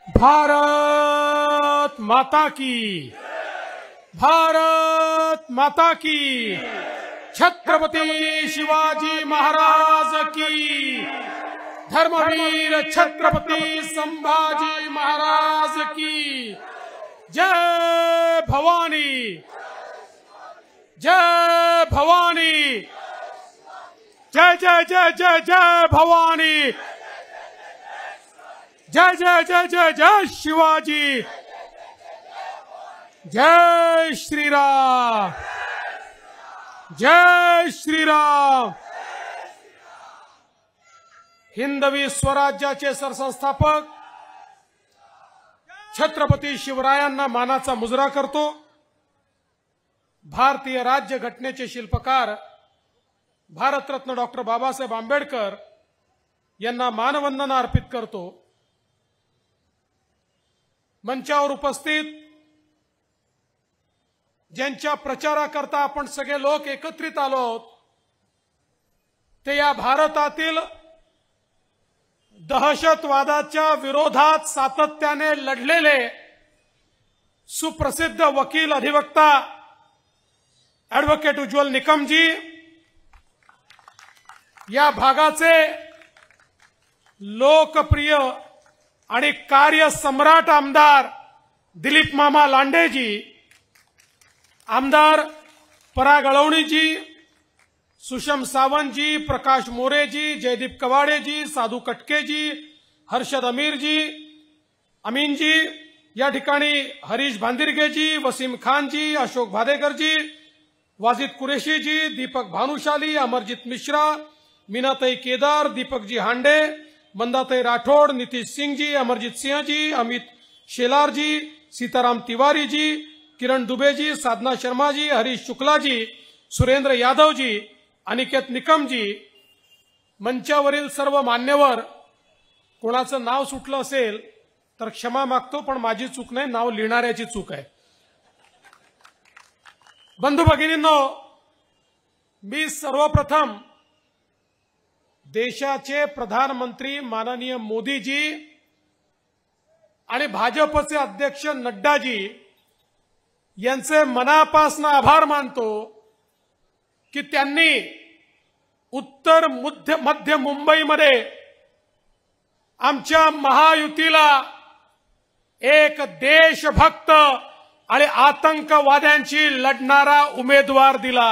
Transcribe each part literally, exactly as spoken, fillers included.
भारत माता की, भारत माता की, छत्रपती शिवाजी महाराज की, धर्मवीर छत्रपती संभाजी महाराज की, जय भवानी, जय भवानी, जय जय जय जय जय भवानी, जय जय जय जय जय शिवाजी, जय श्री राम, जय श्री राम। हिंदवी स्वराज्याचे सरसंस्थापक छत्रपती शिवरायांना मानाचा मुजरा करतो। भारतीय राज्य घटनेचे शिल्पकार भारतरत्न डॉक्टर बाबासाहेब आंबेडकर यांना मानवंदना अर्पित करतो। मंचावर उपस्थित ज्यांच्या प्रचाराकरता आपण सगळे लोक एकत्रित आलो आहोत ते या भारतातील दहशतवादाच्या विरोधात सातत्याने लढलेले सुप्रसिद्ध वकील अधिवक्ता ॲडव्होकेट उज्ज्वल निकमजी, या भागाचे लोकप्रिय आणि कार्य सम्राट आमदार दिलीप मामा लांडेजी, आमदार पराग अळवणीजी, सुषम सावंतजी, प्रकाश मोरेजी, जयदीप कवाडेजी, साधू कटकेजी, हर्षद अमीरजी, अमीनजी, या ठिकाणी हरीश भांदिरगेजी, वसीम खानजी, अशोक भादेकरजी, वाजिद कुरेशीजी, दीपक भानुशाली, अमरजीत मिश्रा, मीनाताई केदार, दीपकजी हांडे, मंदाताई राठोड, नितीश सिंहजी, अमरजीत सिंहजी, अमित शेलारजी, सीताराम तिवारीजी, किरण दुबेजी, साधना शर्माजी, हरीश शुक्लाजी, सुरेंद्र यादवजी, अनिकेत निकमजी, मंचावरील सर्व मान्यवर, कोणाचं नाव सुटलं असेल तर क्षमा मागतो, पण माझी चूक नाही, नाव लिहिणाऱ्याची चूक आहे। बंधू भगिनींनो, मी सर्वप्रथम देशाचे प्रधानमंत्री माननीय मोदीजी आणि भाजपचे अध्यक्ष नड्डाजी यांचे मनापासून आभार मानतो की त्यांनी उत्तर मध्य मध्य मुंबईमध्ये आमच्या महायुतीला एक देशभक्त आणि आतंकवाद्यांशी लढणारा उमेदवार दिला।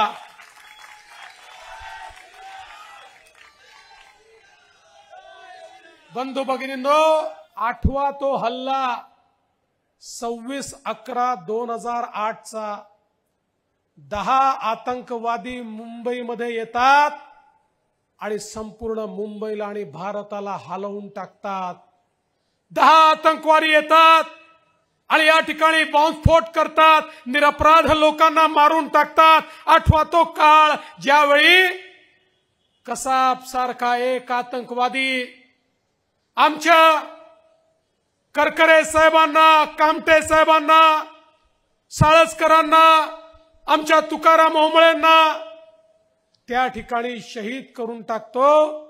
बंधू भगिनींनो, आठवा तो हल्ला सव्वीस अकरा दोन हजार आठ चा दहा आतंकवादी मुंबईमध्ये येतात आणि संपूर्ण मुंबईला आणि भारताला हलवून टाकतात। दहा आतंकवादी येतात आणि या ठिकाणी बॉम्बस्फोट करतात, निरपराध लोकांना मारून टाकतात। आठवा तो काळ ज्यावेळी कसाब सारखा एक आतंकवादी आमच्या करकरे साहेबांना, कामटे साहेबांना, साळसकरांना, आमच्या तुकाराम ओंबळेंना त्या ठिकाणी शहीद करून टाकतो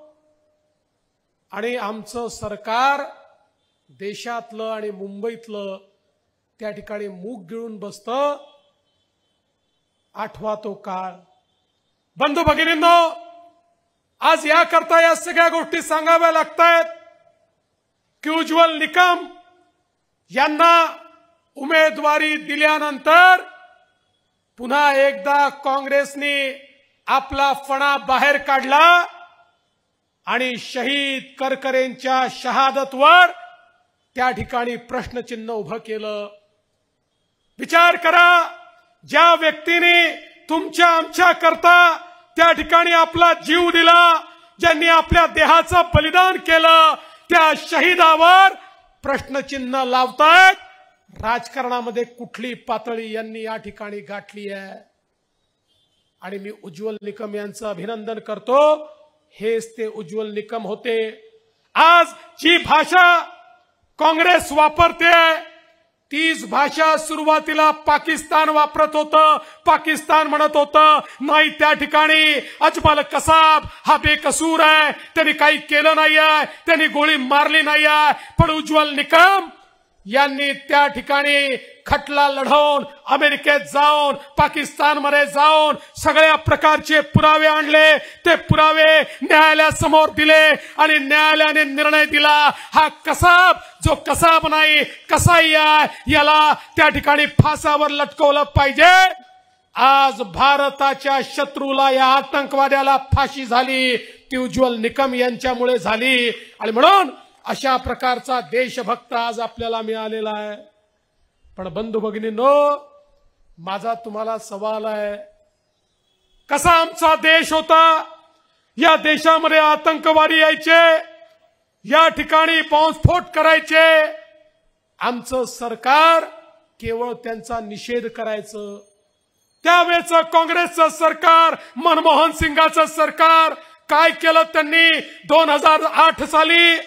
आणि आमचं सरकार देशातलं आणि मुंबईतलं त्या ठिकाणी मूग गिळून बसतं। आठवा तो काळ। बंधू भगिनींनो, आज याकरता या सगळ्या गोष्टी सांगाव्या लागतायत की उज्ज्वल निकम यांना उमेदवारी दिल्यानंतर पुन्हा एकदा काँग्रेसने आपला फणा बाहेर काढला आणि शहीद करकरेंच्या शहादतवर त्या ठिकाणी प्रश्नचिन्ह उभं केलं। विचार करा, ज्या व्यक्तीने तुमच्या आमच्या करता त्या ठिकाणी आपला जीव दिला, ज्यांनी आपल्या देहाचं बलिदान केलं, त्या शहीदावर प्रश्नचिन्ह लावतायत। राजकारणामध्ये कुठली पातळी यांनी या ठिकाणी गाठली आहे आणि मी उज्ज्वल निकम यांचं अभिनंदन करतो। हेच ते उज्ज्वल निकम होते। आज जी भाषा काँग्रेस वापरते तीच भाषा सुरुवातीला पाकिस्तान वापरत होतं, पाकिस्तान म्हणत होतं। नाही, त्या ठिकाणी अजमल कसाब हा बेकसूर आहे, त्यांनी काही केलं नाही आहे, त्यांनी गोळी मारली नाही आहे, पण उज्ज्वल निकम यांनी त्या ठिकाणी खटला लढवून अमेरिकेत जाऊन पाकिस्तानमध्ये जाऊन सगळ्या प्रकारचे पुरावे आणले। ते पुरावे न्यायालयासमोर दिले आणि न्यायालयाने निर्णय दिला, हा कसाब जो कसाब नाही कसाई आहे, याला त्या ठिकाणी फासावर लटकवलं पाहिजे। आज भारताच्या शत्रूला, या आतंकवाद्याला फाशी झाली ती उज्ज्वल निकम यांच्यामुळे झाली। आणि म्हणून अशा प्रकारचा देशभक्त आज आपल्याला मिळालेला आहे। पण बंधू भगिनींनो, माझा तुम्हाला सवाल आहे, कसा आमचा देश होता? या देशामध्ये आतंकवादी यायचे, या ठिकाणी बॉम्बस्फोट करायचे, आमचं सरकार केवळ त्यांचा निषेध करायचं। त्यावेळेचं काँग्रेसचं सरकार, मनमोहन सिंगाचं सरकार काय केलं त्यांनी? दोन हजार आठ साली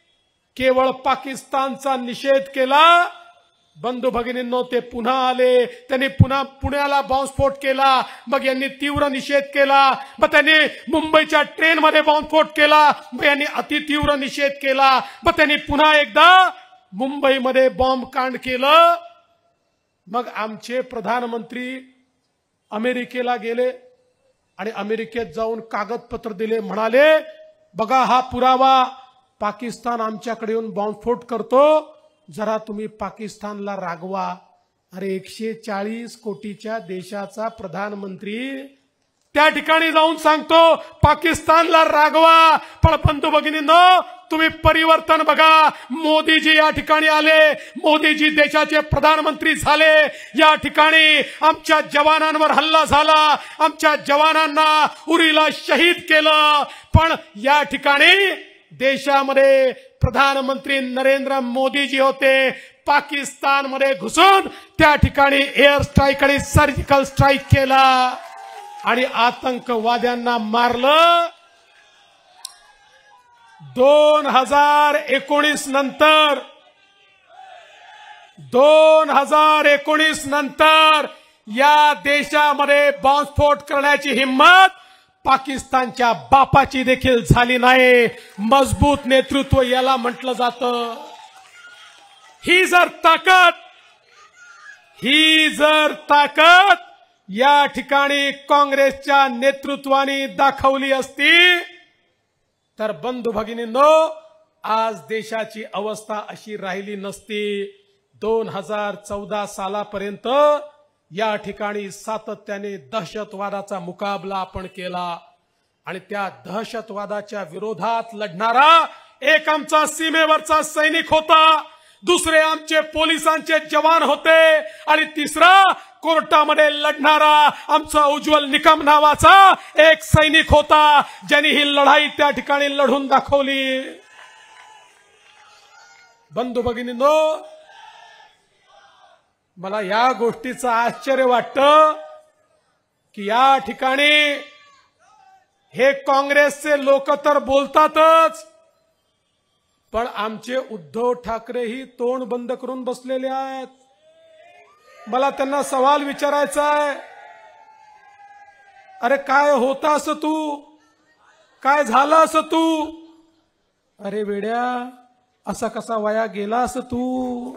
केवळ पाकिस्तानचा निषेध केला। बंधू भगिनींनो, ते पुन्हा आले, त्यांनी पुन्हा पुण्याला बॉम्बस्फोट केला, मग यांनी तीव्र निषेध केला, मग त्यांनी मुंबईच्या ट्रेनमध्ये बॉम्बस्फोट केला, मग यांनी अतितीव्र निषेध केला, मग त्यांनी पुन्हा एकदा मुंबईमध्ये बॉम्बकांड केलं। मग आमचे प्रधानमंत्री अमेरिकेला गेले आणि अमेरिकेत जाऊन कागदपत्र दिले, म्हणाले बघा हा पुरावा, पाकिस्तान आमच्याकडे येऊन बॉम्बस्फोट करतो, जरा तुम्ही पाकिस्तानला रागवा। अरे एकशे चाळीस कोटीच्या देशाचा प्रधानमंत्री त्या ठिकाणी जाऊन सांगतो पाकिस्तानला रागवा। पण बंधू भगिनींनो, तुम्ही परिवर्तन बघा, मोदीजी या ठिकाणी आले, मोदीजी देशाचे प्रधानमंत्री झाले, या ठिकाणी आमच्या जवानांवर हल्ला झाला, आमच्या जवानांना उरीला शहीद केलं। पण या ठिकाणी देशामध्ये प्रधानमंत्री नरेंद्र मोदीजी होते, पाकिस्तानमध्ये घुसून त्या ठिकाणी एअर स्ट्राईक आणि सर्जिकल स्ट्राईक केला आणि आतंकवाद्यांना मारलं। दोन हजार एकोणीस नंतर दोन हजार एकोणीस नंतर या देशामध्ये बॉम्बस्फोट करण्याची हिम्मत पाकिस्तानच्या बापाची देखील झाली नाही। मजबूत नेतृत्व याला म्हटलं जातं। ही जर ताकद ही जर ताकद या ठिकाणी काँग्रेसच्या नेतृत्वाने दाखवली असती तर बंधू भगिनींनो, आज देशाची अवस्था अशी राहिली नसती। दोन हजार चौदा सालापर्यंत या ठिकाणी सातत्याने दहशतवादाचा मुकाबला आपण केला आणि त्या दहशतवादाच्या विरोधात लढणारा एक आमचा सीमेवरचा सैनिक होता, दुसरे आमचे पोलिसांचे जवान होते आणि तिसरा कोर्टामध्ये लढणारा आमचा उज्ज्वल निकम नावाचा एक सैनिक होता, ज्यांनी ही लढाई त्या ठिकाणी लढून दाखवली। बंधू भगिनींनो, मला या गोष्टीचं आश्चर्य वाटतं की या ठिकाणी हे काँग्रेसचे लोक तर बोलतातच, पण आमचे उद्धव ठाकरेही तोंड बंद करून बसलेले आहेत। मला त्यांना सवाल विचारायचा आहे, अरे काय होता असं तू, काय झालं असं तू? अरे वेड्या, असा कसा वाया गेला असं तू?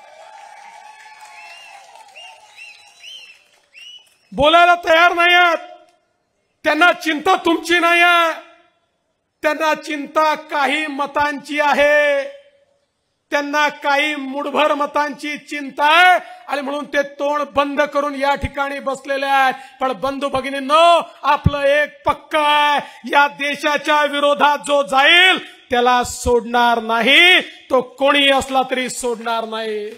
बोलायला तयार नाही आहेत। त्यांना चिंता तुमची नाही आहे, त्यांना चिंता काही मतांची आहे, त्यांना काही मुठभर मतांची चिंता आहे आणि म्हणून ते तोंड बंद करून या ठिकाणी बसलेले आहेत। पण बंधू भगिनींनो, आपलं एक पक्का आहे, या देशाच्या विरोधात जो जाईल त्याला सोडणार नाही, तो कोणी असला तरी सोडणार नाही।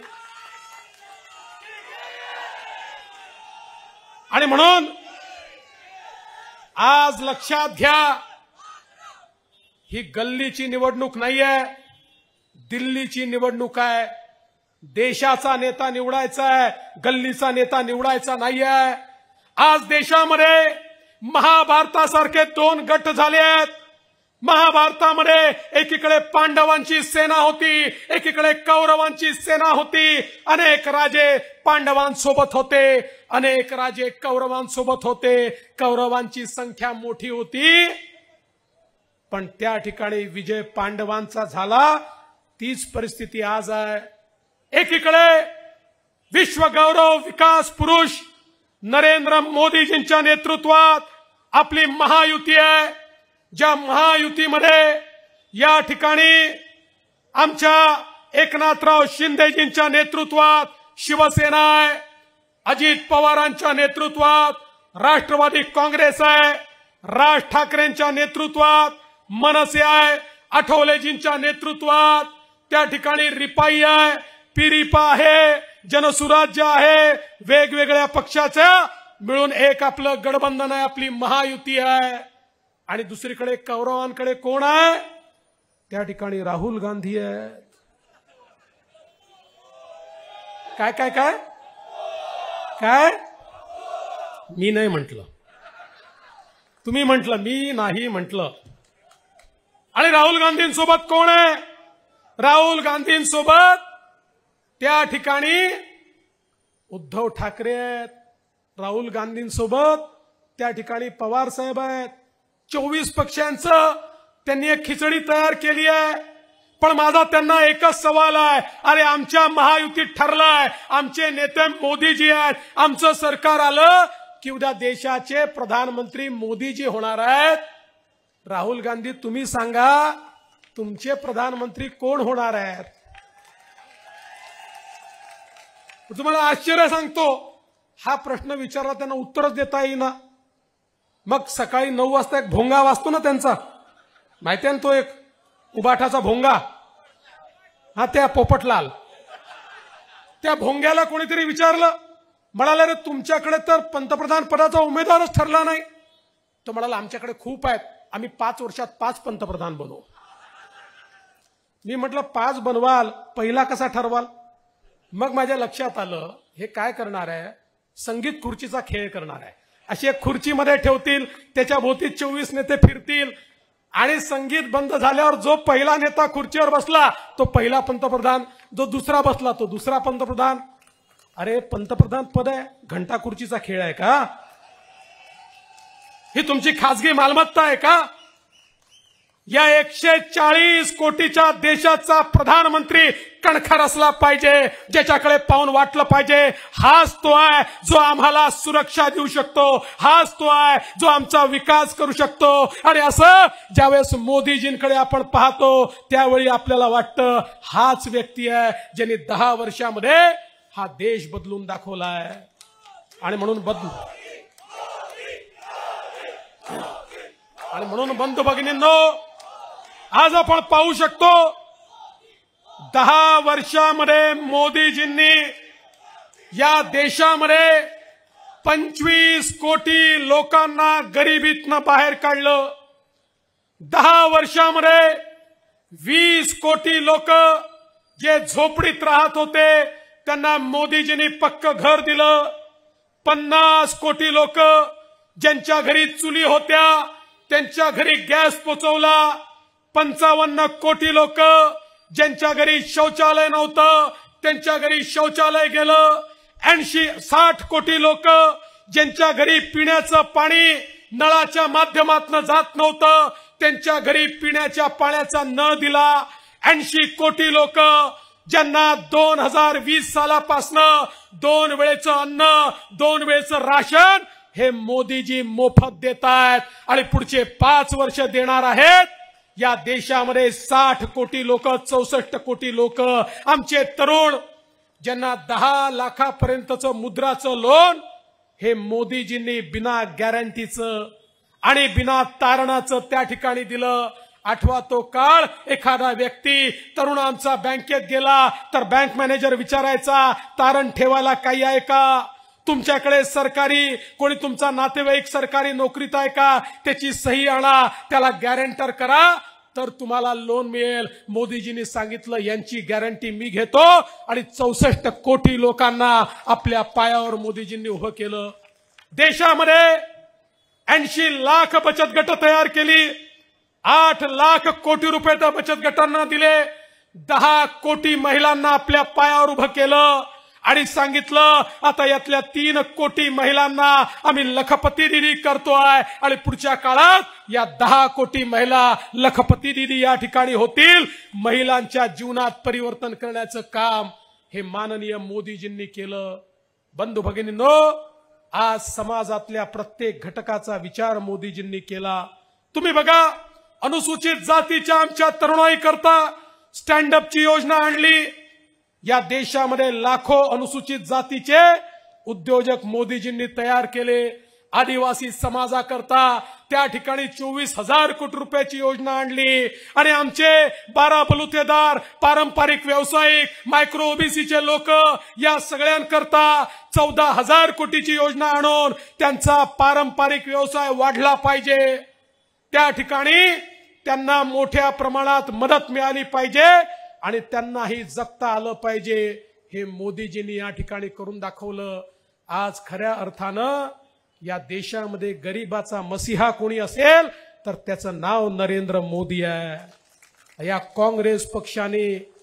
आणि म्हणून आज लक्षात घ्या, ही गल्लीची निवडणूक नाहीये, दिल्लीची निवडणूक आहे। देशाचा नेता निवडायचा आहे, गल्लीचा नेता निवडायचा नाहीये। आज देशामध्ये महाभारतासारखे दोन गट झाले आहेत। महाभारतामध्ये एकीकडे पांडवांची सेना होती, एकीकडे कौरवांची सेना होती। अनेक राजे पांडवांसोबत होते, अनेक राजे कौरवांसोबत होते। कौरवांची संख्या मोठी होती, पण त्या ठिकाणी विजय पांडवांचा झाला। तीच परिस्थिती आज आहे। एकीकडे विश्व गौरव विकास पुरुष नरेंद्र मोदीजींच्या नेतृत्वात आपली महायुती आहे, ज्या महायुतीमध्ये या ठिकाणी आमच्या एकनाथराव शिंदेजींच्या नेतृत्वात शिवसेना आहे, अजित पवारांच्या नेतृत्वात राष्ट्रवादी काँग्रेस आहे, राज ठाकरेंच्या नेतृत्वात मनसे आहे, आठवलेजींच्या नेतृत्वात त्या ठिकाणी रिपाई आहे, पिरिपा आहे, जनसुराज्य आहे, वेगवेगळ्या पक्षाचं मिळून एक आपलं गठबंधन आहे, आपली महायुती आहे। आणि दुसरीकडे कौरवांकडे कोण आहे? त्या ठिकाणी राहुल गांधी आहे। काय काय काय काय मी नाही म्हटलं, तुम्ही म्हटलं, मी नाही म्हटलं। आणि राहुल गांधींसोबत कोण आहे? राहुल गांधींसोबत त्या ठिकाणी उद्धव ठाकरे आहेत, राहुल गांधींसोबत त्या ठिकाणी पवार साहेब आहेत। चोवीस पक्षांचं त्यांनी एक खिचडी तयार केली आहे। पण माझा त्यांना एकच सवाल आहे, अरे आमच्या महायुतीत ठरलाय, आमचे नेते मोदीजी आहेत, आमचं सरकार आलं की उद्या देशाचे प्रधानमंत्री मोदीजी होणार आहेत। राहुल गांधी तुम्ही सांगा, तुमचे प्रधानमंत्री कोण होणार आहेत? तुम्हाला आश्चर्य सांगतो, हा प्रश्न विचारला त्यांना उत्तरच देता येईना। मग सकाळी नऊ वाजता एक भोंगा वाजतो ना त्यांचा, माहिती आहे ना, तो एक उबाठाचा भोंगा, हा त्या पोपटलाल, त्या भोंग्याला कोणीतरी विचारलं, म्हणाले रे तुमच्याकडे तर पंतप्रधान पदाचा उमेदवारच ठरला नाही। तो म्हणाला आमच्याकडे खूप आहेत, आम्ही पाच वर्षात पाच पंतप्रधान बनवू। मी म्हटलं पाच बनवाल, पहिला कसा ठरवाल? मग माझ्या लक्षात आलं हे काय करणार आहे, संगीत खुर्चीचा खेळ करणार आहे। अशी एक खुर्चीमध्ये ठेवतील, त्याच्या भोवती चोवीस नेते फिरतील आणि संगीत बंद झाल्यावर जो पहिला नेता खुर्चीवर बसला तो पहिला पंतप्रधान, जो दुसरा बसला तो दुसरा पंतप्रधान। अरे पंतप्रधान पद आहे, घंटा खुर्चीचा खेळ आहे का? ही तुमची खासगी मालमत्ता आहे का? या एकशे चाळीस कोटीच्या देशाचा प्रधानमंत्री कणखर असला पाहिजे, ज्याच्याकडे पाहून वाटलं पाहिजे हाच तो आहे जो आम्हाला सुरक्षा देऊ शकतो, हाच तो आहे जो आमचा विकास करू शकतो। आणि असं ज्यावेळेस मोदीजींकडे आपण पाहतो त्यावेळी आपल्याला वाटतं हाच व्यक्ती आहे ज्यांनी दहा वर्षामध्ये हा देश बदलून दाखवलाय। आणि म्हणून बदलू आणि म्हणून बंधू भगिनींनो, आज आपण पाहू शकतो दहा वर्षामध्ये मोदीजींनी या देशामध्ये पंचवीस कोटी लोकांना गरिबीतनं बाहेर काढलं। दहा वर्षामध्ये वीस कोटी लोक जे झोपडीत राहत होते त्यांना मोदीजींनी पक्क घर दिलं। पन्नास कोटी लोक ज्यांच्या घरी चुली होत्या त्यांच्या घरी गॅस पोचवला। पंचावन्न कोटी लोक ज्यांच्या घरी शौचालय नव्हतं त्यांच्या घरी शौचालय गेलं। ऐंशी साठ कोटी लोक ज्यांच्या घरी पिण्याचं पाणी नळाच्या माध्यमातून जात नव्हतं त्यांच्या घरी पिण्याच्या पाण्याचा नळ दिला। ऐंशी कोटी लोक ज्यांना दोन हजार वीस सालापासनं दोन वेळेचं अन्न, दोन वेळेचं राशन हे मोदीजी मोफत देत आहेत आणि पुढचे पाच वर्ष देणार आहेत। या देशामध्ये साठ कोटी लोक, चौसष्ट कोटी लोक आमचे तरुण ज्यांना दहा लाखापर्यंतचं मुद्राचं लोन हे मोदीजींनी बिना गॅरंटीचं आणि बिना तारणाचं त्या ठिकाणी दिलं। आठवा तो काळ, एखादा व्यक्ती तरुण आमचा बँकेत गेला तर बँक मॅनेजर विचारायचा तारण ठेवायला काही आहे का? तुमच्याकडे सरकारी कोणी तुमचा नातेवाईक सरकारी नोकरीत आहे का? त्याची सही आणा, त्याला गॅरंटर करा तर तुम्हाला लोन मिळेल। मोदीजींनी सांगितलं यांची गॅरंटी मी घेतो आणि चौसष्ट कोटी लोकांना आपल्या पायावर मोदीजींनी उभं केलं। देशामध्ये ऐंशी लाख बचत गट तयार केली, आठ लाख कोटी रुपये त्या बचत गटांना दिले, दहा कोटी महिलांना आपल्या पायावर उभं केलं आणि सांगितलं आता यातल्या तीन कोटी महिलांना आम्ही लखपती दिदी करतोय आणि पुढच्या काळात या दहा कोटी महिला लखपती दिदी या ठिकाणी होतील। महिलांच्या जीवनात परिवर्तन करण्याचं काम हे माननीय मोदीजींनी केलं। बंधू भगिनींनो, आज समाजातल्या प्रत्येक घटकाचा विचार मोदीजींनी केला। तुम्ही बघा, अनुसूचित जातीच्या आमच्या तरुणाई करता स्टँड अपची योजना आणली। या देशामध्ये लाखो अनुसूचित जातीचे उद्योजक मोदीजींनी तयार केले। आदिवासी समाजाकरता त्या ठिकाणी चोवीस हजार कोटी रुपयाची योजना आणली आणि आमचे बारा बलुतेदार, पारंपरिक व्यावसायिक, मायक्रो ओबीसीचे लोक या सगळ्यांकरता चौदा हजार कोटीची योजना आणून त्यांचा पारंपरिक व्यवसाय वाढला पाहिजे। त्या ठिकाणी त्यांना मोठ्या प्रमाणात मदत मिळाली पाहिजे आणि त्यांनाही जगता आलं पाहिजे। हे मोदीजींनी या ठिकाणी करून दाखवलं। आज खऱ्या अर्थानं या देशामध्ये गरिबाचा मसीहा कोणी असेल तर त्याचं नाव नरेंद्र मोदी आहे। या काँग्रेस पक्षाने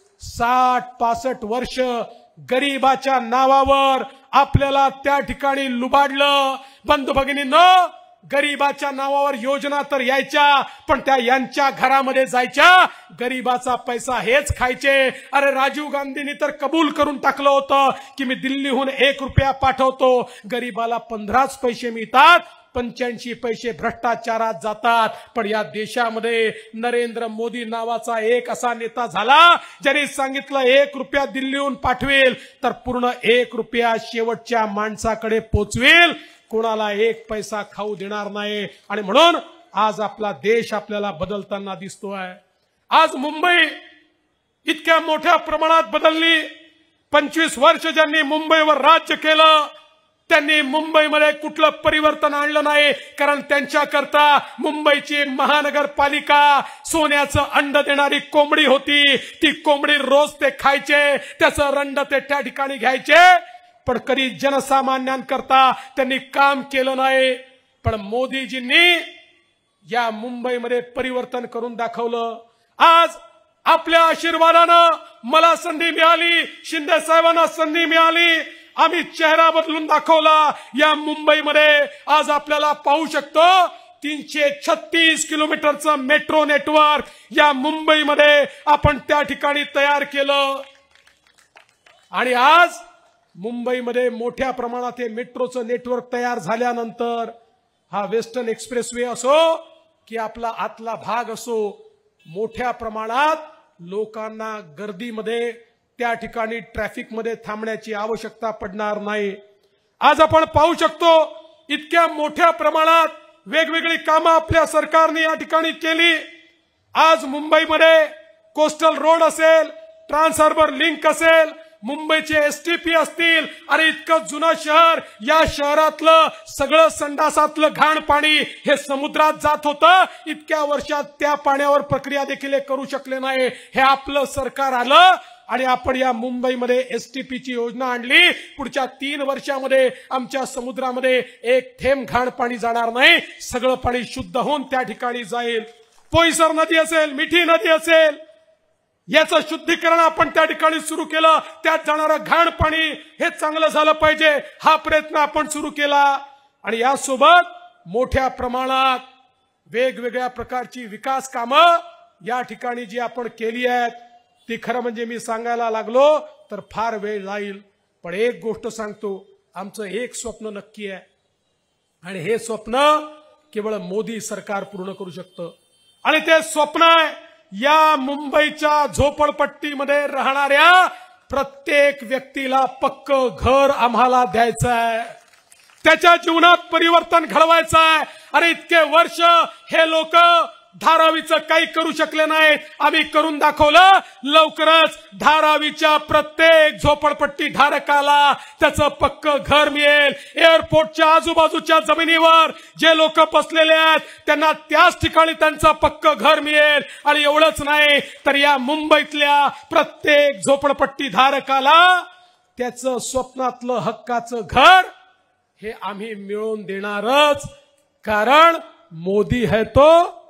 साठ पासष्ट वर्ष गरिबाच्या नावावर आपल्याला त्या ठिकाणी लुबाडलं। बंधू भगिनींनो, गरिबाच्या नावावर योजना तर यायच्या, पण त्या यांच्या घरामध्ये जायच्या, गरिबाचा पैसा हेच खायचे। अरे राजीव गांधींनी तर कबूल करून टाकलं होतं की मी दिल्लीहून एक रुपया पाठवतो, गरिबाला पंधराच पैसे मिळतात, पंच्याऐंशी पैसे भ्रष्टाचारात जातात। पण या देशामध्ये नरेंद्र मोदी नावाचा एक असा नेता झाला ज्यांनी सांगितलं एक रुपया दिल्लीहून पाठवेल तर पूर्ण एक रुपया शेवटच्या माणसाकडे पोचवेल, कोणाला एक पैसा खाऊ देणार नाही। आणि म्हणून आज आपला देश आपल्याला बदलताना दिसतोय। आज मुंबई इतक्या मोठ्या प्रमाणात बदलली। पंचवीस वर्ष ज्यांनी मुंबईवर राज्य केलं त्यांनी मुंबईमध्ये कुठलं परिवर्तन आणलं नाही, कारण त्यांच्याकरता मुंबईची महानगरपालिका सोन्याचं अंड देणारी कोंबडी होती। ती कोंबडी रोज ते खायचे, त्याचं रंड ते त्या ठिकाणी घ्यायचे, पण कधी जनसामान्यांकरता त्यांनी काम केलं नाही। पण मोदीजींनी या मुंबईमध्ये परिवर्तन करून दाखवलं। आज आपल्या आशीर्वादानं मला संधी मिळाली, शिंदे साहेबांना संधी मिळाली, आम्ही चेहरा बदलून दाखवला। या मुंबईमध्ये आज आपल्याला पाहू शकतो तीनशे छत्तीस किलोमीटरचं मेट्रो नेटवर्क या मुंबईमध्ये आपण त्या ठिकाणी तयार केलं। आणि आज मुंबईमध्ये मोठ्या प्रमाणात हे मेट्रोचं नेटवर्क तयार झाल्यानंतर हा वेस्टर्न एक्सप्रेसवे असो की आपला आतला भाग असो, मोठ्या प्रमाणात लोकांना गर्दीमध्ये त्या ठिकाणी ट्रॅफिकमध्ये थांबण्याची आवश्यकता पडणार नाही। आज आपण पाहू शकतो इतक्या मोठ्या प्रमाणात वेगवेगळी कामं आपल्या सरकारने या ठिकाणी केली। आज मुंबईमध्ये कोस्टल रोड असेल, ट्रान्स हार्बर लिंक असेल, मुंबईचे एसटीपी असतील, अरे इतकं जुनं शहर, या शहरातलं सगळं संडासातलं घाण पाणी हे समुद्रात जात होतं। इतक्या वर्षात त्या पाण्यावर प्रक्रिया देखील करू शकले नाही। हे आपलं सरकार आलं आणि आपण या मुंबईमध्ये एसटीपीची योजना आणली। पुढच्या तीन वर्षामध्ये आमच्या समुद्रामध्ये एक थेंब घाण पाणी जाणार नाही, सगळं पाणी शुद्ध होऊन त्या ठिकाणी जाईल। पोईसर नदी असेल, मिठी नदी असेल, याचं शुद्धीकरण आपण त्या ठिकाणी सुरू केलं। त्यात जाणारं घाण पाणी हे चांगलं झालं पाहिजे, हा प्रयत्न आपण सुरू केला। आणि यासोबत मोठ्या प्रमाणात वेगवेगळ्या प्रकारची विकास कामं या ठिकाणी जी आपण केली आहेत ती खरं म्हणजे मी सांगायला लागलो तर फार वेळ जाईल, पण एक गोष्ट सांगतो, आमचं एक स्वप्न नक्की आहे आणि हे स्वप्न केवळ मोदी सरकार पूर्ण करू शकतं। आणि ते स्वप्न आहे या मुंबईच्या झोपडपट्टीमध्ये राहणाऱ्या प्रत्येक व्यक्तीला पक्क घर आम्हाला द्यायचं आहे, त्याच्या जीवनात परिवर्तन घडवायचं आहे। अरे इतके वर्ष हे लोक धारावीचं काही करू शकले नाहीत, आम्ही करून दाखवलं। लवकरच धारावीच्या प्रत्येक झोपडपट्टी धारकाला त्याचं पक्क घर मिळेल। एअरपोर्टच्या आजूबाजूच्या जमिनीवर जे लोक बसलेले आहेत त्यांना त्याच ठिकाणी त्यांचं पक्क घर मिळेल। आणि एवढंच नाही तर या मुंबईतल्या प्रत्येक झोपडपट्टी धारकाला त्याचं स्वप्नातलं हक्काचं घर हे आम्ही मिळवून देणारच, कारण मोदी है तो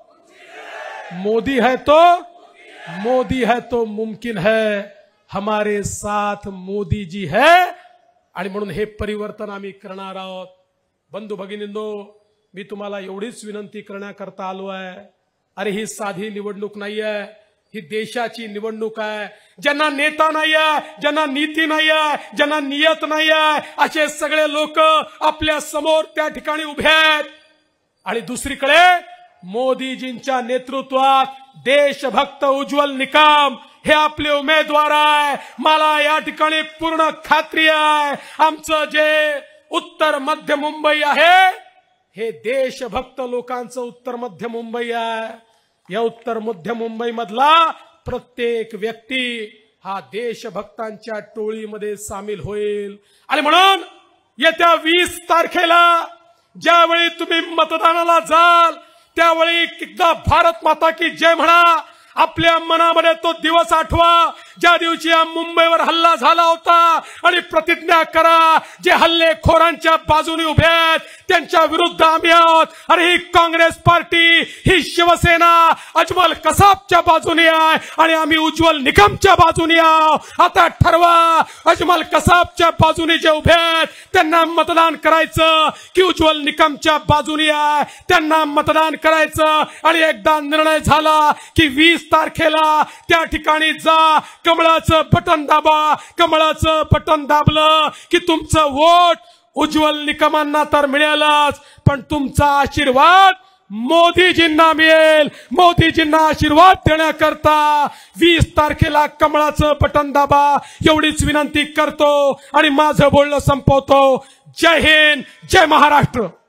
मोदी है तो मोदी है तो मुमकिन है, हमारे साथ मोदी जी है। आणि म्हणून हे परिवर्तन आम्ही करणार आहोत। बंधू भगिनींनो, मी तुम्हाला एवढीच विनंती करण्याकरता आलो आहे। अरे ही साधी निवडणूक नाही आहे, ही देशाची निवडणूक आहे. ज्यांना नेता नाही आहे, ज्यांना नीती नाही आहे, ज्यांना नियत नाही आहे, असे सगळे लोक आपल्या समोर त्या ठिकाणी उभे आहेत. आणि दुसरीकडे मोदीजींच्या नेतृत्वात देशभक्त उज्ज्वल निकम हे आपले उमेदवार आहे. मला या ठिकाणी पूर्ण खात्री आहे आमचं जे उत्तर मध्य मुंबई आहे हे देशभक्त लोकांचं उत्तर मध्य मुंबई आहे. या उत्तर मध्य मुंबई मधला प्रत्येक व्यक्ती हा देशभक्तांच्या टोळीमध्ये सामील होईल. आणि म्हणून येत्या वीस तारखेला ज्यावेळी तुम्ही मतदानाला जाल त्यावेळी एकदा भारत माता की जय म्हणा. आपल्या मनामध्ये तो दिवस आठवा ज्या दिवशी या मुंबईवर हल्ला झाला होता आणि प्रतिज्ञा करा जे हल्लेखोरांच्या बाजूने उभे आहेत त्यांच्या विरुद्ध आम्ही आहोत. आणि ही काँग्रेस पार्टी, ही शिवसेना अजमल कसाबच्या बाजूने आहे आणि आम्ही उज्ज्वल निकमच्या बाजूने आहोत. आता ठरवा अजमल कसाबच्या बाजूने जे उभे आहेत त्यांना मतदान करायचं की उज्ज्वल निकमच्या बाजूने आहे त्यांना मतदान करायचं. आणि एकदा निर्णय झाला की वीस तारखेला त्या ठिकाणी जा, कमळाचं बटन दाबा. कमळाचं बटन दाबलं की तुमचं वोट उज्ज्वल निकमांना तर मिळेलच, पण तुमचा आशीर्वाद मोदीजींना मिळेल. मोदीजींना आशीर्वाद देण्याकरता वीस तारखेला कमळाचं बटन दाबा एवढीच विनंती करतो आणि माझं बोलणं संपवतो. जय हिंद, जय महाराष्ट्र.